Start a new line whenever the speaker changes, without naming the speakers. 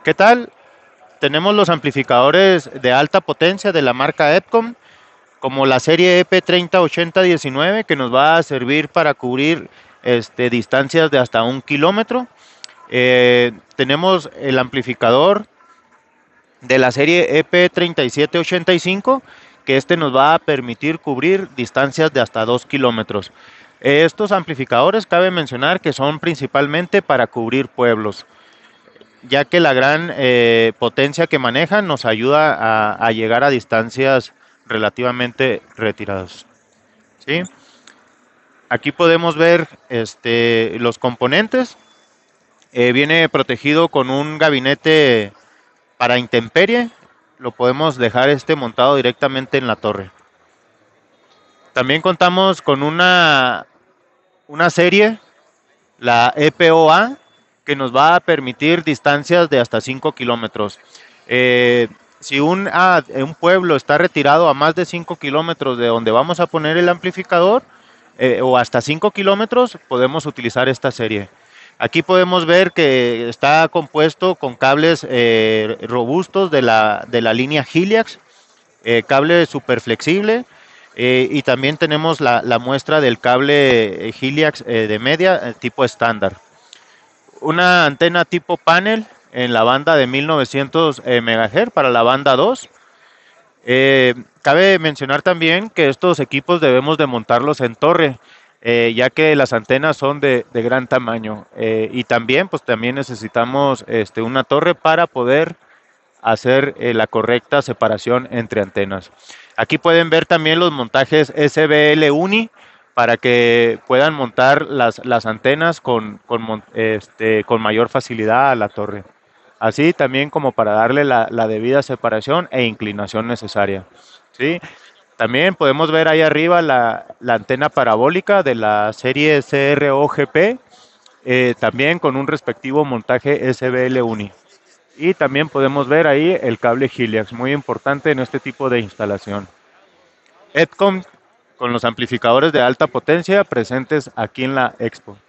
¿Qué tal? Tenemos los amplificadores de alta potencia de la marca Epcom, como la serie EP308019, que nos va a servir para cubrir distancias de hasta 1 kilómetro. Tenemos el amplificador de la serie EP3785, que nos va a permitir cubrir distancias de hasta 2 kilómetros. Estos amplificadores cabe mencionar que son principalmente para cubrir pueblos, ya que la gran potencia que manejan nos ayuda a llegar a distancias relativamente retiradas. ¿Sí? Aquí podemos ver los componentes. Viene protegido con un gabinete para intemperie. Lo podemos dejar montado directamente en la torre. También contamos con una serie, la EPOA, que nos va a permitir distancias de hasta 5 kilómetros. Si un pueblo está retirado a más de 5 kilómetros de donde vamos a poner el amplificador, o hasta 5 kilómetros, podemos utilizar esta serie. Aquí podemos ver que está compuesto con cables robustos de la línea Hiliax, cable súper flexible, y también tenemos la muestra del cable Hiliax de media tipo estándar. Una antena tipo panel en la banda de 1900 MHz para la banda 2. Cabe mencionar también que estos equipos debemos de montarlos en torre, ya que las antenas son de gran tamaño, y también necesitamos una torre para poder hacer la correcta separación entre antenas. Aquí pueden ver también los montajes SBL Uni para que puedan montar las antenas con mayor facilidad a la torre. Así también como para darle la debida separación e inclinación necesaria. ¿Sí? También podemos ver ahí arriba la antena parabólica de la serie CRO-GP, también con un respectivo montaje SBL Uni. Y también podemos ver ahí el cable Hiliax, muy importante en este tipo de instalación. Epcom con los amplificadores de alta potencia presentes aquí en la Expo.